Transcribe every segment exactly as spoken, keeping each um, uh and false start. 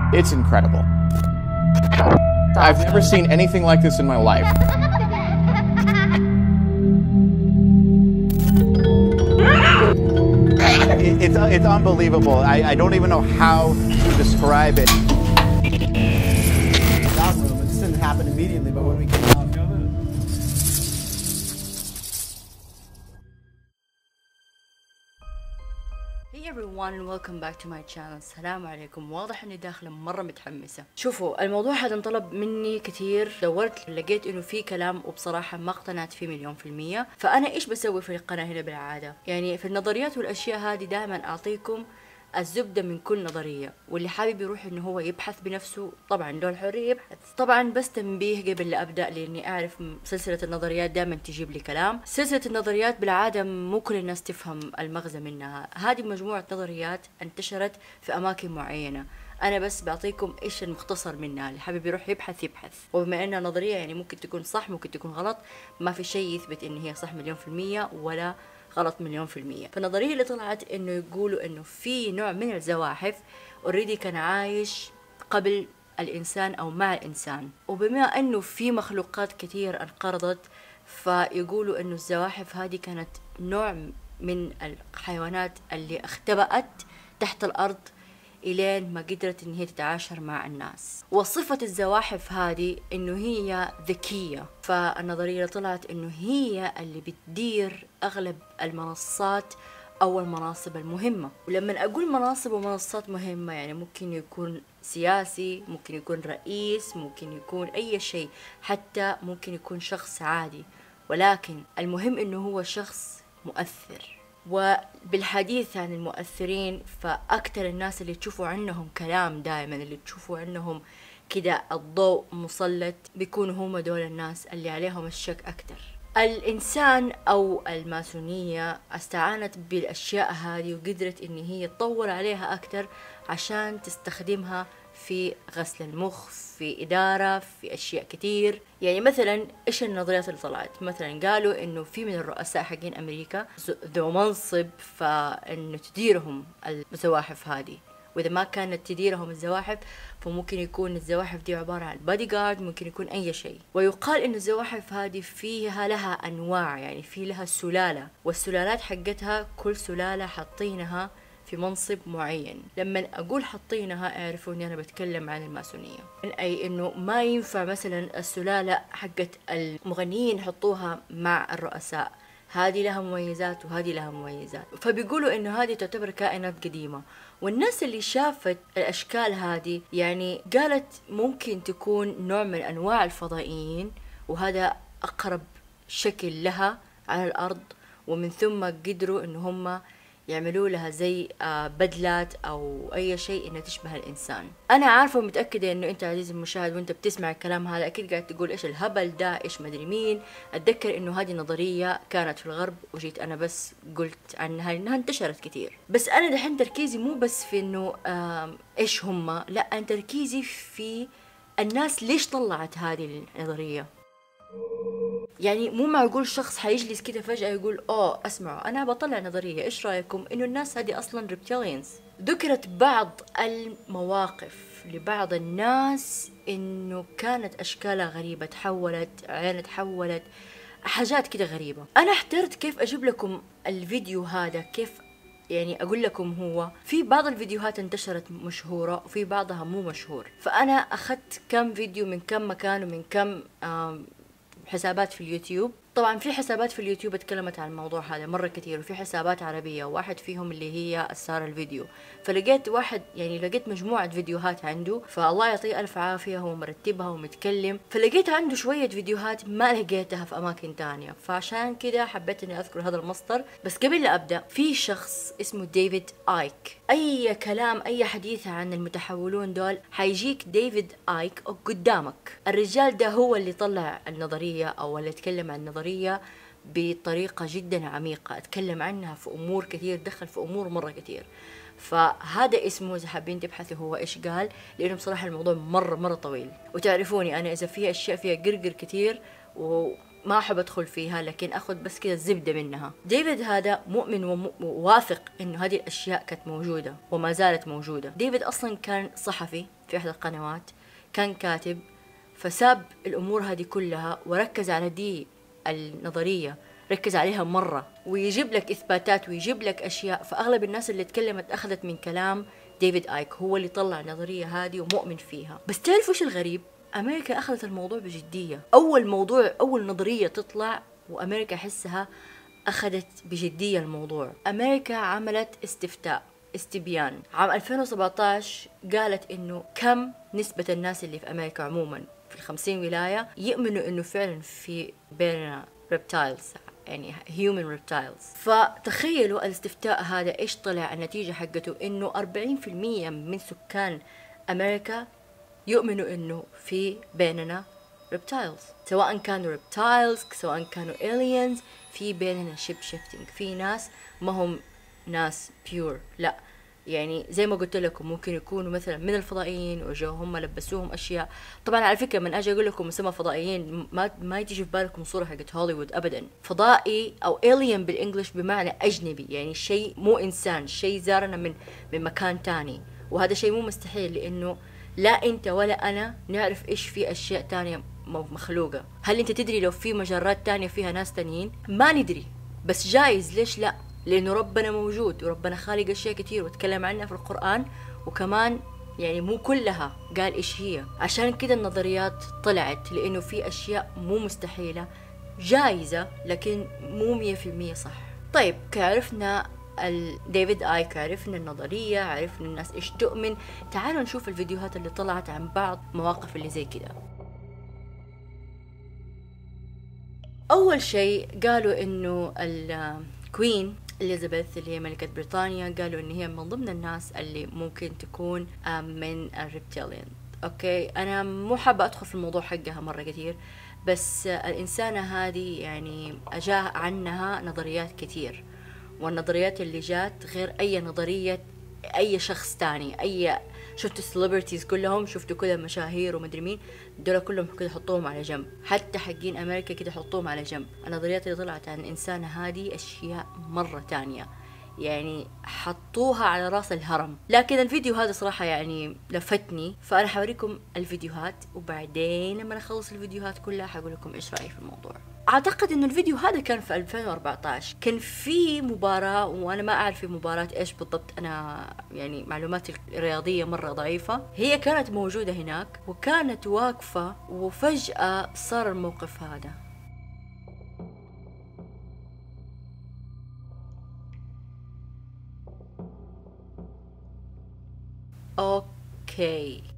It's incredible. I've never seen anything like this in my life. It, it's, it's unbelievable. I, I don't even know how to describe it. That room, it didn't happen immediately, but when we came out. Hey everyone and welcome back to my channel. السلام عليكم. واضح اني داخله مره متحمسه. شوفوا الموضوع هذا انطلب مني كثير، دورت لقيت انه في كلام وبصراحه ما اقتنعت فيه مليون في المية. فانا ايش بسوي في القناه هنا بالعاده؟ يعني في النظريات والاشياء هذه دائما اعطيكم الزبدة من كل نظرية، واللي حابب يروح انه هو يبحث بنفسه طبعا له الحرية يبحث. طبعا بس تنبيه قبل لا ابدا، لاني اعرف سلسلة النظريات دائما تجيب لي كلام. سلسلة النظريات بالعادة مو كل الناس تفهم المغزى منها، هذه مجموعة نظريات انتشرت في اماكن معينة، انا بس بعطيكم ايش المختصر منها، اللي حابب يروح يبحث يبحث. وبما انها نظرية يعني ممكن تكون صح ممكن تكون غلط، ما في شيء يثبت ان هي صح مليون في المية ولا غلط مليون في المية. فالنظرية اللي طلعت انه يقولوا انه في نوع من الزواحف اوريدي كان عايش قبل الانسان او مع الانسان، وبما انه في مخلوقات كثير انقرضت فيقولوا انه الزواحف هذه كانت نوع من الحيوانات اللي اختبأت تحت الارض إلين ما قدرت إن هي تتعاشر مع الناس. وصفة الزواحف هذه إنه هي ذكية، فالنظرية طلعت إنه هي اللي بتدير أغلب المنصات أو المناصب المهمة. ولما أقول مناصب ومنصات مهمة يعني ممكن يكون سياسي، ممكن يكون رئيس، ممكن يكون أي شيء، حتى ممكن يكون شخص عادي، ولكن المهم إنه هو شخص مؤثر. وبالحديث عن المؤثرين، فأكتر الناس اللي تشوفوا عنهم كلام دائما، اللي تشوفوا عنهم كده الضوء مسلط، بيكونوا هم دول الناس اللي عليهم الشك أكتر. الإنسان أو الماسونية استعانت بالأشياء هذه وقدرت إن هي تطور عليها أكتر عشان تستخدمها في غسل المخ، في إدارة، في أشياء كتير. يعني مثلا إيش النظريات اللي طلعت؟ مثلا قالوا إنه في من الرؤساء حقين أمريكا ذو منصب فإنه تديرهم الزواحف هذه، وإذا ما كانت تديرهم الزواحف فممكن يكون الزواحف دي عبارة عن بادي جارد، ممكن يكون أي شيء. ويقال إن الزواحف هذه فيها لها أنواع، يعني في لها سلالة، والسلالات حقتها كل سلالة حاطينها في منصب معين. لما أقول حاطينها اعرفوا إني أنا بتكلم عن الماسونية، أي إنه ما ينفع مثلا السلالة حقت المغنيين يحطوها مع الرؤساء، هذه لها مميزات وهذه لها مميزات. فبيقولوا إنه هذه تعتبر كائنات قديمة، والناس اللي شافت الأشكال هذه يعني قالت ممكن تكون نوع من أنواع الفضائيين، وهذا أقرب شكل لها على الأرض، ومن ثم قدروا إنه هم يعملوا لها زي بدلات أو أي شيء إنها تشبه الإنسان. أنا عارفة ومتأكدة إنه أنت عزيزي المشاهد وأنت بتسمع الكلام هذا أكيد قاعد تقول إيش الهبل ده، إيش مدري مين. أتذكر إنه هذه نظرية كانت في الغرب وجيت أنا بس قلت عنها إنها انتشرت كتير، بس أنا دحين تركيزي مو بس في إنه إيش هم، لا أنا تركيزي في الناس ليش طلعت هذه النظرية. يعني مو معقول شخص حيجلس كده فجأة يقول اوه اسمعوا انا بطلع نظرية، ايش رايكم انه الناس هذه اصلا ريبتيليانز. ذكرت بعض المواقف لبعض الناس انه كانت اشكالها غريبة، تحولت عين، تحولت حاجات كده غريبة. انا احترت كيف اجيب لكم الفيديو هذا، كيف يعني اقول لكم هو في بعض الفيديوهات انتشرت مشهورة وفي بعضها مو مشهور، فانا اخذت كم فيديو من كم مكان ومن كم حسابات في اليوتيوب. طبعا في حسابات في اليوتيوب اتكلمت عن الموضوع هذا مرة كتير، وفي حسابات عربية، وواحد فيهم اللي هي أسرار الفيديو. فلقيت واحد يعني لقيت مجموعة فيديوهات عنده، فالله يعطيه ألف عافية، هو مرتبها ومتكلم. فلقيت عنده شوية فيديوهات ما لقيتها في أماكن تانية، فعشان كده حبيت إني أذكر هذا المصدر. بس قبل لا أبدأ، في شخص اسمه ديفيد آيك، أي كلام أي حديث عن المتحولون دول حيجيك ديفيد آيك قدامك. الرجال ده هو اللي طلع النظرية أو اللي اتكلم عن النظرية بطريقة جدا عميقة، اتكلم عنها في أمور كثير، دخل في أمور مرة كثير. فهذا اسمه إذا حابين تبحثوا هو إيش قال، لأنه بصراحة الموضوع مرة مرة طويل. وتعرفوني أنا إذا فيها أشياء فيها قرقر كثير و ما أحب أدخل فيها، لكن أخذ بس كذا الزبدة منها. ديفيد هذا مؤمن وواثق إنه هذه الأشياء كانت موجودة وما زالت موجودة. ديفيد أصلا كان صحفي في إحدى القنوات، كان كاتب، فساب الأمور هذه كلها وركز على دي النظرية، ركز عليها مرة، ويجيب لك إثباتات ويجيب لك أشياء. فأغلب الناس اللي تكلمت أخذت من كلام ديفيد آيك، هو اللي طلع النظرية هذه ومؤمن فيها. بس تعرفوا إيش الغريب؟ أمريكا أخذت الموضوع بجدية. أول موضوع أول نظرية تطلع وأمريكا أحسها أخذت بجدية الموضوع. أمريكا عملت استفتاء استبيان عام ألفين وسبعة عشر، قالت إنه كم نسبة الناس اللي في أمريكا عموما في الخمسين ولاية يؤمنوا إنه فعلا في بيننا ريبتايلز، يعني human reptiles. فتخيلوا الاستفتاء هذا إيش طلع النتيجة حقته، إنه أربعين في المية من سكان أمريكا يؤمنوا إنه في بيننا reptiles، سواء كانوا reptiles سواء كانوا aliens. في بيننا ship shifting، في ناس ما هم ناس pure، لا يعني زي ما قلت لكم ممكن يكونوا مثلا من الفضائيين وجو هم لبسوهم اشياء. طبعا على فكره من اجي اقول لكم مسمى فضائيين ما ما يجي في بالكم صوره حقت هوليوود ابدا. فضائي او alien بالانجلش بمعنى اجنبي، يعني شيء مو انسان، شيء زارنا من من مكان تاني. وهذا شيء مو مستحيل، لانه لا انت ولا انا نعرف ايش في اشياء تانية مخلوقه. هل انت تدري لو في مجرات تانية فيها ناس تانيين؟ ما ندري، بس جايز. ليش لا؟ لأنه ربنا موجود وربنا خالق أشياء كتير وتكلم عنها في القرآن، وكمان يعني مو كلها قال إيش هي. عشان كده النظريات طلعت، لأنه في أشياء مو مستحيلة جايزة لكن مو مية في المية صح. طيب كعرفنا ديفيد آيك، عرفنا النظرية، عرفنا الناس إيش تؤمن. تعالوا نشوف الفيديوهات اللي طلعت عن بعض مواقف اللي زي كده. أول شيء قالوا إنه الكوين إليزابيث اللي هي ملكة بريطانيا، قالوا إن هي من ضمن الناس اللي ممكن تكون من الريبتيليان. أوكي أنا مو حابة أدخل في الموضوع حقها مرة كتير، بس الإنسانة هذه يعني أجاه عنها نظريات كتير، والنظريات اللي جات غير أي نظرية أي شخص تاني. أي شفتوا السليبرتيز كلهم، شفتوا كده مشاهير ومدري مين، دول كلهم كده حطوهم على جنب، حتى حقين أمريكا كده حطوهم على جنب. النظريات اللي طلعت عن الإنسانة هذه أشياء مرة تانية، يعني حطوها على راس الهرم. لكن الفيديو هذا صراحة يعني لفتني، فأنا حوريكم الفيديوهات وبعدين لما نخلص الفيديوهات كلها حقول لكم إيش رأيي في الموضوع. أعتقد إنه الفيديو هذا كان في ألفين وأربعة عشر، كان في مباراة وأنا ما أعرف في مباراة إيش بالضبط، أنا يعني معلوماتي الرياضية مرة ضعيفة. هي كانت موجودة هناك وكانت واقفة، وفجأة صار الموقف هذا. أوكي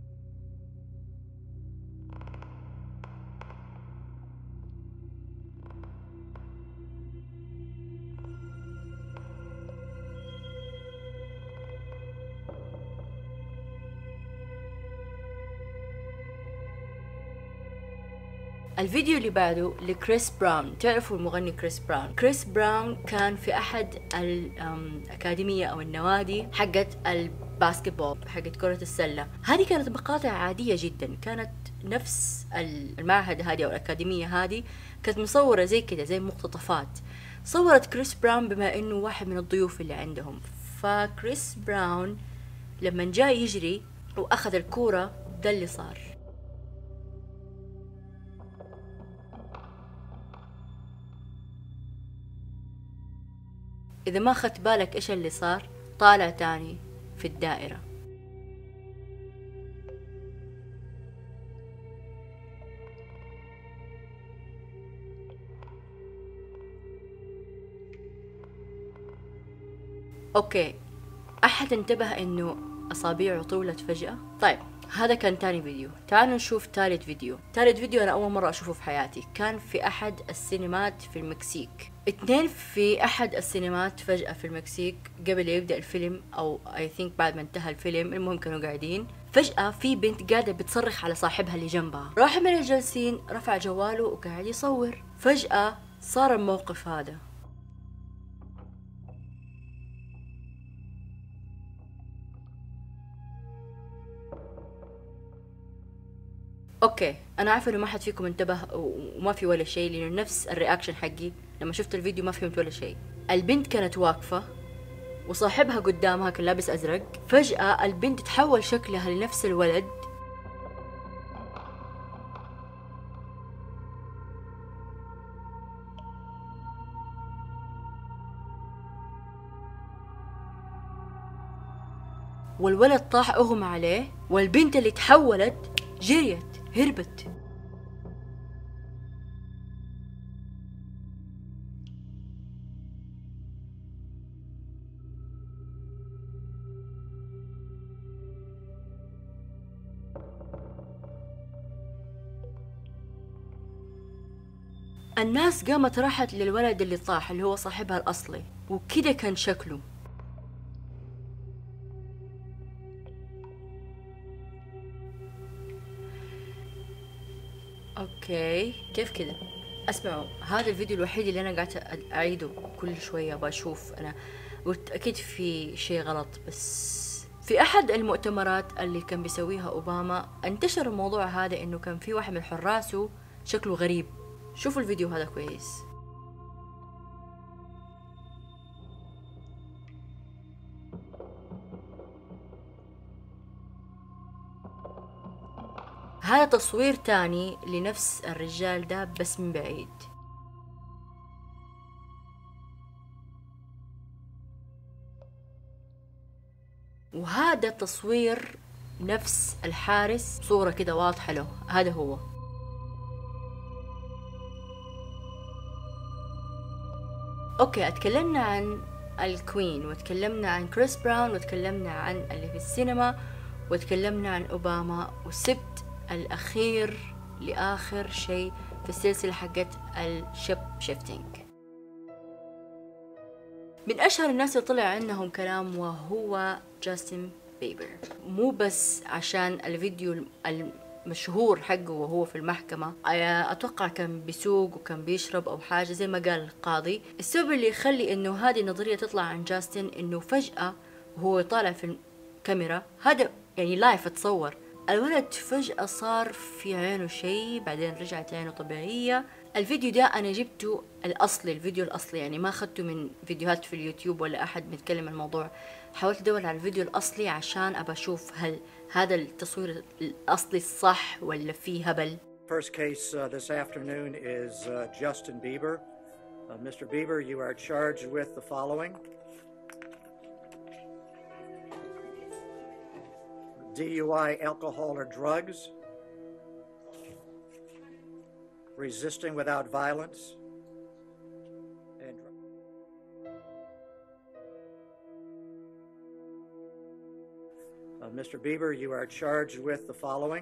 الفيديو اللي بعده لكريس براون. تعرفوا المغني كريس براون؟ كريس براون كان في أحد الأكاديمية أو النوادي حقت الباسكتبول، حقت كرة السلة. هذه كانت مقاطع عادية جدا، كانت نفس المعهد هذه أو الأكاديمية هذه كانت مصورة زي كده زي مقتطفات. صورت كريس براون بما إنه واحد من الضيوف اللي عندهم. فكريس براون لما جاء يجري وأخذ الكورة، ده اللي صار. إذا ما خدت بالك إيش اللي صار، طالع تاني في الدائرة. أوكي أحد انتبه إنه أصابعه طولت فجأة؟ طيب هذا كان تاني فيديو. تعالوا نشوف ثالث فيديو. ثالث فيديو أنا أول مرة أشوفه في حياتي، كان في أحد السينمات في المكسيك. اثنين في أحد السينمات فجأة في المكسيك قبل يبدأ الفيلم، أو I think بعد ما انتهى الفيلم، المهم كانوا قاعدين، فجأة في بنت قاعدة بتصرخ على صاحبها اللي جنبها. راح من الجالسين رفع جواله وقاعد يصور. فجأة صار الموقف هذا. اوكي انا عارفه انه ما حد فيكم انتبه وما في ولا شيء، لانه نفس الرياكشن حقي لما شفت الفيديو ما فهمت ولا شيء. البنت كانت واقفه وصاحبها قدامها كان لابس ازرق، فجأة البنت تحول شكلها لنفس الولد والولد طاح اغمى عليه، والبنت اللي تحولت جريت هربت. الناس قامت راحت للولد اللي طاح اللي هو صاحبها الأصلي، وكده كان شكله. اوكي كيف كده؟ اسمعوا، هذا الفيديو الوحيد اللي انا قاعدة اعيده كل شوية بشوف. انا قلت اكيد في شيء غلط، بس في احد المؤتمرات اللي كان بيسويها اوباما انتشر الموضوع هذا، انه كان في واحد من حراسه شكله غريب. شوفوا الفيديو هذا كويس. هذا تصوير تاني لنفس الرجال ده بس من بعيد. وهذا تصوير نفس الحارس، صورة كده واضحة له، هذا هو. اوكي اتكلمنا عن الكوين، وتكلمنا عن كريس براون، وتكلمنا عن اللي في السينما، وتكلمنا عن اوباما، وسبت الاخير لاخر شيء في السلسلة حقت الشيب شيفتينج. من اشهر الناس اللي طلع عندهم كلام وهو جاستن بيبر، مو بس عشان الفيديو المشهور حقه وهو في المحكمة، اتوقع كان بيسوق وكان بيشرب او حاجة زي ما قال القاضي. السبب اللي يخلي انه هذه النظرية تطلع عن جاستن انه فجأة وهو طالع في الكاميرا، هذا يعني لايف تصور، الولد فجأة صار في عينه شيء، بعدين رجعت عينه طبيعية. الفيديو ده أنا جبته الأصلي، الفيديو الأصلي، يعني ما أخذته من فيديوهات في اليوتيوب ولا أحد بيتكلم عن الموضوع. حاولت أدور على الفيديو الأصلي عشان أبى أشوف هل هذا التصوير الأصلي الصح ولا فيه هبل. First case uh, this afternoon is uh, Justin Bieber. Uh, Mister Bieber, you are charged with the following: D U I, alcohol or drugs, resisting without violence, and uh, Mister Bieber, you are charged with the following: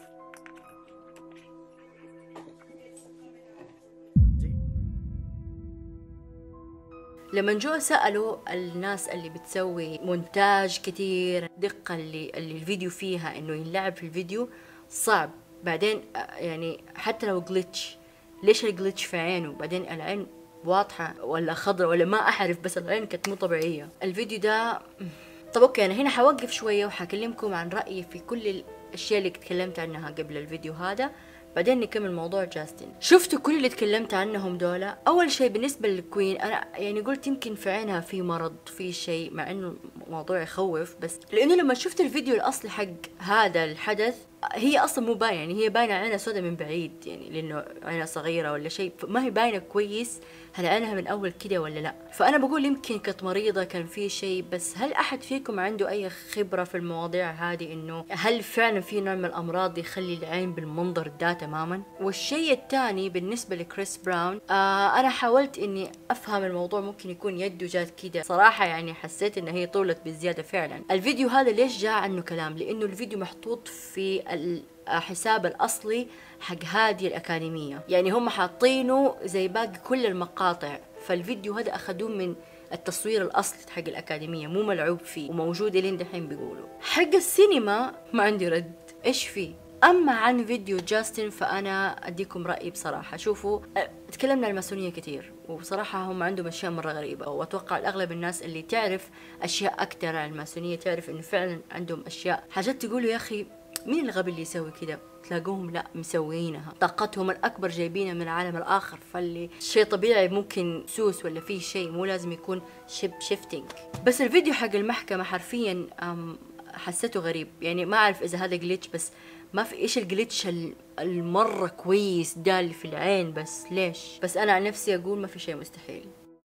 لما جو سألوا الناس اللي بتسوي مونتاج كتير، دقة اللي, اللي الفيديو فيها انه ينلعب في الفيديو صعب، بعدين يعني حتى لو جلتش، ليش الجلتش في عينه؟ بعدين العين واضحة ولا خضرة ولا ما أعرف، بس العين كانت مو طبيعية. الفيديو ده طب اوكي انا هنا حوقف شوية وحكلمكم عن رأيي في كل الاشياء اللي تكلمت عنها قبل الفيديو هذا، بعدين نكمل موضوع جاستن. شفتوا كل اللي تكلمت عنهم دولة. اول شيء بالنسبة للكوين، انا يعني قلت يمكن في عينها في مرض في شيء، مع انه موضوع يخوف، بس لانه لما شفت الفيديو الاصلي حق هذا الحدث هي اصلا مو باينه، يعني هي باينه عينها سوداء من بعيد، يعني لانه عينها صغيره ولا شيء، ما هي باينه كويس هل عينها من اول كده ولا لا. فانا بقول يمكن كانت مريضه، كان في شيء. بس هل احد فيكم عنده اي خبره في المواضيع هذه، انه هل فعلا في نوع من الامراض يخلي العين بالمنظر ده تماما؟ والشيء الثاني بالنسبه لكريس براون، آه انا حاولت اني افهم الموضوع، ممكن يكون يده جات كده صراحه، يعني حسيت ان هي طولت بزياده فعلا. الفيديو هذا ليش جاء عنه كلام؟ لانه الفيديو محطوط في الحساب الأصلي حق هذه الأكاديمية، يعني هم حاطينه زي باقي كل المقاطع، فالفيديو هذا أخذوه من التصوير الأصلي حق الأكاديمية، مو ملعوب فيه، وموجود لين دحين بيقولوا. حق السينما ما عندي رد، إيش فيه؟ أما عن فيديو جاستن فأنا أديكم رأيي بصراحة. شوفوا، تكلمنا عن الماسونية كتير، وبصراحة هم عندهم أشياء مرة غريبة، وأتوقع الأغلب الناس اللي تعرف أشياء أكتر عن الماسونية تعرف إنه فعلا عندهم أشياء، حاجات تقولوا يا أخي مين الغبي اللي يسوي كده؟ تلاقوهم لا مسوينها، طاقتهم الأكبر جايبينها من العالم الآخر، فاللي شيء طبيعي ممكن سوس ولا فيه شيء، مو لازم يكون شيب شيفتنج. بس الفيديو حق المحكمة حرفيا حسيته غريب، يعني ما أعرف إذا هذا جليتش، بس ما في إيش الجليتش المرة كويس ده اللي في العين، بس ليش؟ بس أنا عن نفسي أقول ما في شيء مستحيل.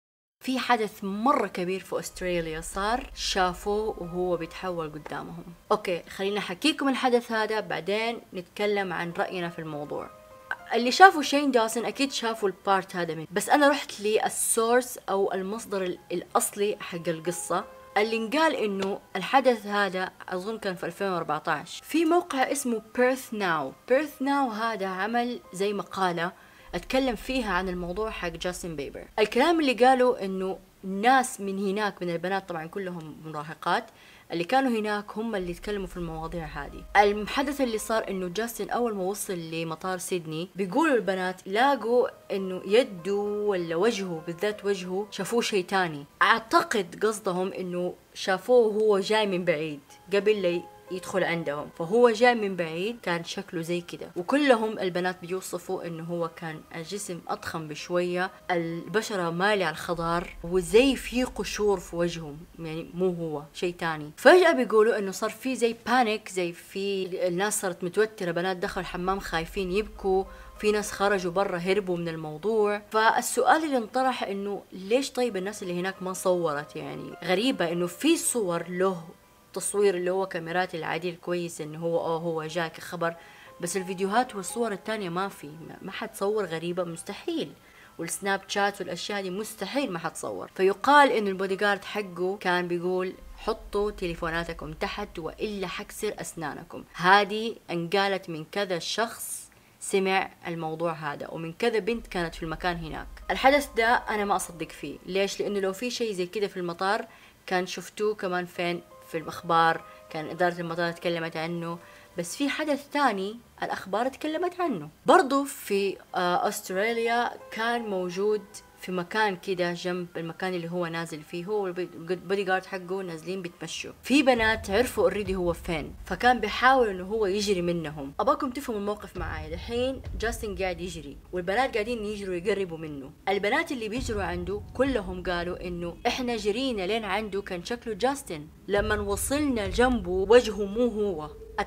في حدث مرة كبير في أستراليا صار، شافوه وهو بيتحول قدامهم. أوكي خلينا أحكيكم الحدث هذا بعدين نتكلم عن رأينا في الموضوع. اللي شافوا شين داوسون أكيد شافوا البارت هذا منه، بس أنا رحت للسورس أو المصدر الأصلي حق القصة اللي انقال إنه الحدث هذا أظن كان في ألفين وأربعة عشر في موقع اسمه بيرث ناو. بيرث ناو هذا عمل زي مقالة أتكلم فيها عن الموضوع حق جاستن بيبر. الكلام اللي قالوا إنه الناس من هناك من البنات طبعا كلهم مراهقات اللي كانوا هناك هم اللي يتكلموا في المواضيع هذه. المحدث اللي صار إنه جاستن أول ما وصل لمطار سيدني بيقولوا البنات لاقوا إنه يده ولا وجهه، بالذات وجهه شافوه شيء تاني. أعتقد قصدهم إنه شافوه وهو جاي من بعيد قبل لي يدخل عندهم، فهو جاي من بعيد كان شكله زي كده. وكلهم البنات بيوصفوا انه هو كان الجسم اضخم بشوية، البشرة مالية على الخضار، وزي في قشور في وجهه، يعني مو هو شيء تاني. فجأة بيقولوا انه صار في زي بانيك، زي في الناس صارت متوترة، بنات دخلوا الحمام خايفين يبكوا، في ناس خرجوا برا هربوا من الموضوع. فالسؤال اللي انطرح انه ليش طيب الناس اللي هناك ما صورت؟ يعني غريبة انه في صور له تصوير اللي هو كاميرات العادي الكويس انه هو اه هو جاي كخبر، بس الفيديوهات والصور التانية ما في، ما حد صور. غريبة، مستحيل. والسناب شات والاشياء دي مستحيل ما حد صور. فيقال انه البودي جارد حقه كان بيقول حطوا تليفوناتكم تحت والا حكسر اسنانكم. هذه انقالت من كذا شخص سمع الموضوع هذا، ومن كذا بنت كانت في المكان هناك. الحدث ده انا ما اصدق فيه. ليش؟ لانه لو في شيء زي كده في المطار كان شفتوه كمان فين؟ في الأخبار، كان إدارة المطار تكلمت عنه. بس في حدث ثاني الأخبار تكلمت عنه برضو في أستراليا، كان موجود في مكان كده جنب المكان اللي هو نازل فيه، هو البودي جارد حقه نازلين بيتمشوا، في بنات عرفوا اوريدي هو فين، فكان بيحاول انه هو يجري منهم. اباكم تفهموا الموقف معايا. دحين جاستن قاعد يجري والبنات قاعدين يجروا يقربوا منه. البنات اللي بيجروا عنده كلهم قالوا انه احنا جرينا لين عنده كان شكله جاستن، لما وصلنا جنبه وجهه مو هو،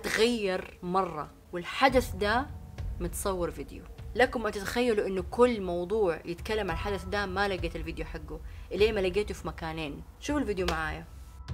اتغير مرة. والحدث ده متصور فيديو. لكم أن تتخيلوا انه كل موضوع يتكلم عن الحدث ده ما لقيت الفيديو حقه، إليه ما لقيته في مكانين. شوفوا الفيديو معايا.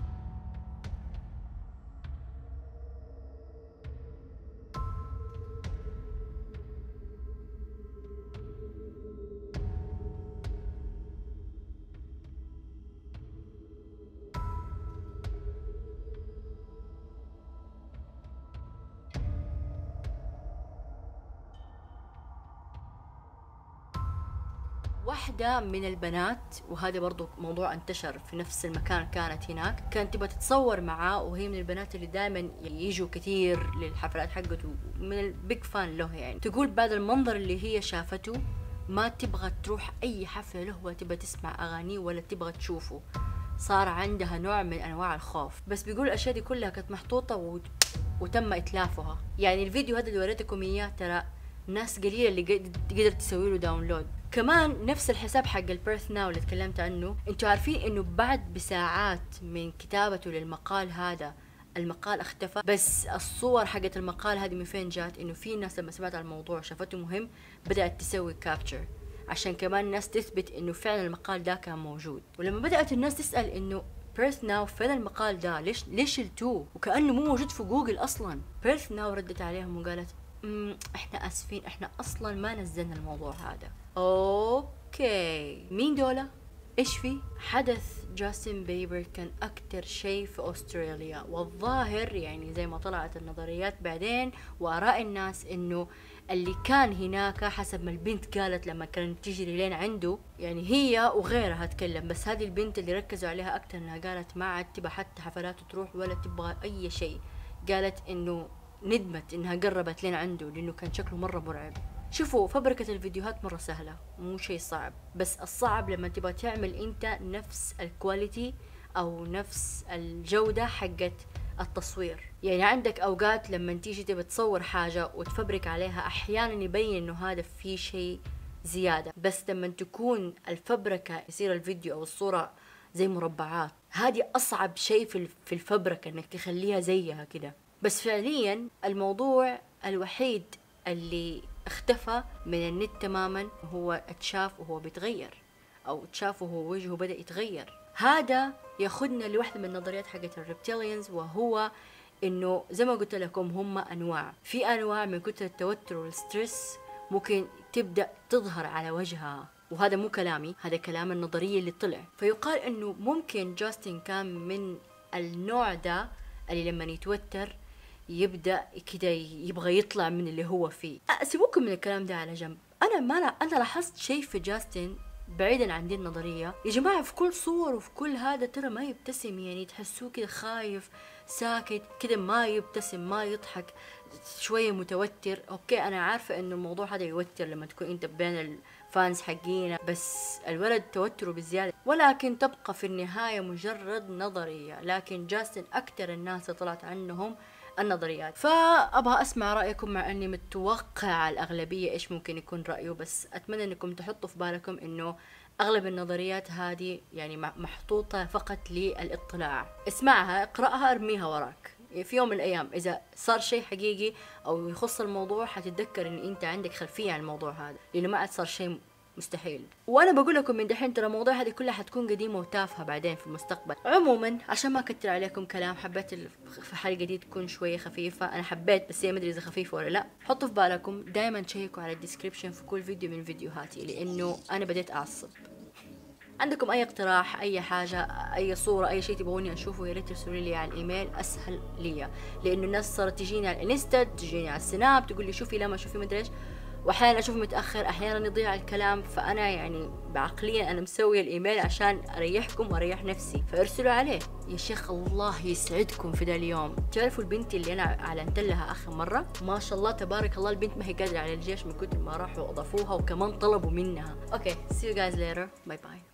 واحدة من البنات، وهذا برضو موضوع انتشر في نفس المكان كانت هناك، كانت تبغى تتصور معاه، وهي من البنات اللي دائما يجوا كثير للحفلات حقته، من البيج فان له يعني. تقول بعد المنظر اللي هي شافته ما تبغى تروح أي حفلة له ولا تبغى تسمع أغانيه ولا تبغى تشوفه. صار عندها نوع من أنواع الخوف. بس بيقول الأشياء دي كلها كانت محطوطة و... وتم إتلافها. يعني الفيديو هذا اللي وريتكم إياه ترى ناس قليلة اللي قدرت تسوي له داونلود. كمان نفس الحساب حق البيرث ناو اللي تكلمت عنه، انتوا عارفين انه بعد بساعات من كتابته للمقال هذا المقال اختفى. بس الصور حقت المقال هذه من فين جات؟ انه في ناس لما سمعت عن الموضوع شافته مهم بدأت تسوي كابتشر عشان كمان الناس تثبت انه فعلا المقال ده كان موجود. ولما بدأت الناس تسأل انه بيرث ناو فين المقال ده، ليش ليش شلتوه وكأنه مو موجود في جوجل اصلا، بيرث ناو ردت عليهم وقالت امم احنا اسفين، احنا اصلا ما نزلنا الموضوع هذا. اوكي، مين دولة؟ ايش في؟ حدث جاستن بيبر كان اكتر شيء في استراليا، والظاهر يعني زي ما طلعت النظريات بعدين واراء الناس انه اللي كان هناك حسب ما البنت قالت لما كانت تجري لين عنده، يعني هي وغيرها تكلم، بس هذه البنت اللي ركزوا عليها اكتر انها قالت ما عاد تبغى حتى حفلات تروح ولا تبغى اي شيء. قالت انه ندمت انها قربت لين عنده لانه كان شكله مرة مرعب. شوفوا، فبركة الفيديوهات مرة سهلة، مو شيء صعب، بس الصعب لما تبغى تعمل انت نفس الكواليتي او نفس الجودة حقت التصوير. يعني عندك اوقات لما تيجي تبي تصور حاجة وتفبرك عليها احيانا يبين انه هذا في شيء زيادة، بس لما تكون الفبركة يصير الفيديو او الصورة زي مربعات، هذه اصعب شيء في في الفبركة انك تخليها زيها كده. بس فعليا الموضوع الوحيد اللي اختفى من النت تماما هو اتشاف وهو بيتغير، او اتشاف وهو وجهه بدأ يتغير. هذا ياخدنا لواحدة من النظريات حقت الريبتيليانز، وهو انه زي ما قلت لكم هم انواع، في انواع من كتر التوتر والستريس ممكن تبدأ تظهر على وجهها، وهذا مو كلامي، هذا كلام النظرية اللي طلع. فيقال انه ممكن جاستن كان من النوع ده اللي لما يتوتر يبدأ كده يبغى يطلع من اللي هو فيه. سيبوكم من الكلام ده على جنب. انا ما لا انا لاحظت شيء في جاستن بعيدا عن دي النظرية يا جماعة، في كل صور وفي كل هذا ترى ما يبتسم، يعني تحسوه كده خايف ساكت كده، ما يبتسم ما يضحك، شوية متوتر. اوكي انا عارفة انه الموضوع هذا يوتر لما تكون انت بين الفانز حقينا، بس الولد توتره بزيادة، ولكن تبقى في النهاية مجرد نظرية. لكن جاستن اكتر الناس طلعت عنهم النظريات، فأبغى أسمع رأيكم، مع أني متوقع الأغلبية إيش ممكن يكون رأيه، بس أتمنى أنكم تحطوا في بالكم أنه أغلب النظريات هذه يعني محطوطة فقط للاطلاع. اسمعها، اقرأها، ارميها وراك. في يوم من الأيام إذا صار شيء حقيقي أو يخص الموضوع حتتذكر أن أنت عندك خلفية عن الموضوع هذا، لأنه ما عاد صار شيء مستحيل. وانا بقول لكم من دحين ترى الموضوع هذه كلها حتكون قديمه وتافهه بعدين في المستقبل. عموما عشان ما اكتر عليكم كلام، حبيت في الحلقه دي تكون شويه خفيفه، انا حبيت بس هي ما ادري اذا خفيفه ولا لا. حطوا في بالكم دائما تشيكوا على الديسكريبشن في كل فيديو من فيديوهاتي، لانه انا بديت اعصب. عندكم اي اقتراح، اي حاجه، اي صوره، اي شيء تبغوني اشوفه، يا ريت ترسلوا لي على الايميل، اسهل لي، لانه الناس صارت تجيني على الانستا، تجيني على السناب، تقول لي شوفي لما شوفي ما ادري ايش، واحيانا اشوف متاخر، احيانا يضيع الكلام. فانا يعني بعقليا انا مسويه الايميل عشان اريحكم واريح نفسي، فارسلوا عليه. يا شيخ الله يسعدكم في ذا اليوم. تعرفوا البنت اللي انا اعلنت لها اخر مره، ما شاء الله تبارك الله، البنت ما هي قادره على الجيش من كثر ما راحوا اضافوها وكمان طلبوا منها. اوكي، see you guys later, باي باي.